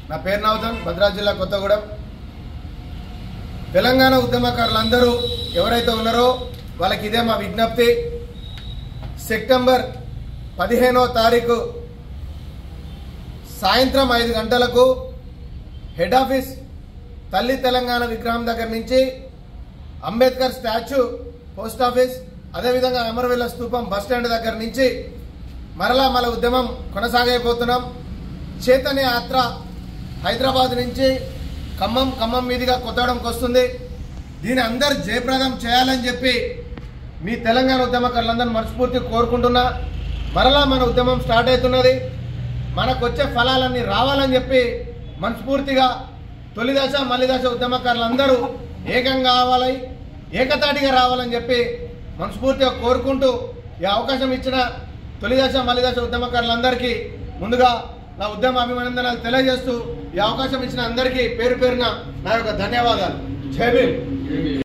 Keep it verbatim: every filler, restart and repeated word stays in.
నా పేరు నవదన్, భద్రాద్రి జిల్లా కొత్తగూడెం. తెలంగాణ ఉద్యమకారులందరూ ఎవరైతే ఉన్నారో వాళ్ళకి ఇదే మా విజ్ఞప్తి. సెప్టెంబర్ పదిహేనో తారీఖు సాయంత్రం ఐదు గంటలకు హెడ్ ఆఫీస్ తల్లి తెలంగాణ విగ్రహం దగ్గర నుంచి అంబేద్కర్ స్టాచ్యూ, పోస్ట్ ఆఫీస్, అదేవిధంగా అమరవీరుల స్తూపం బస్ స్టాండ్ దగ్గర నుంచి మరలా మన ఉద్యమం కొనసాగైపోతున్నాం. చైతన్య యాత్ర హైదరాబాద్ నుంచి ఖమ్మం, ఖమ్మం మీదుగా కొత్తగూడెంకి వస్తుంది. దీన్ని అందరు జయప్రదం చేయాలని చెప్పి మీ తెలంగాణ ఉద్యమకారులందరూ మనస్ఫూర్తిగా కోరుకుంటున్నా. మరలా మన ఉద్యమం స్టార్ట్ అవుతున్నది. మనకు వచ్చే ఫలాలన్నీ రావాలని చెప్పి మనస్ఫూర్తిగా తొలి దశ మలి దశ ఉద్యమకారులందరూ ఏకంగా కావాలి, ఏకతాటిగా రావాలని చెప్పి మనస్ఫూర్తిగా కోరుకుంటూ ఈ అవకాశం ఇచ్చిన తొలి దశ మలి దశ ఉద్యమకారులందరికీ ముందుగా నా ఉద్యమ అభినందనలు తెలియజేస్తూ ఈ అవకాశం ఇచ్చిన అందరికీ పేరు పేరున నా యొక్క ధన్యవాదాలు. జై భీమ్.